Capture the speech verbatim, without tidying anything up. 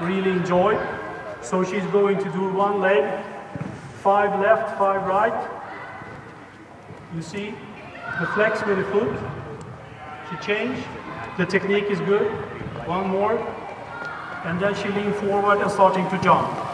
really enjoy. So she's going to do one leg, five left, five right. You see, the flex with the foot. She changed. The technique is good. One more. And then she leans forward and starting to jump.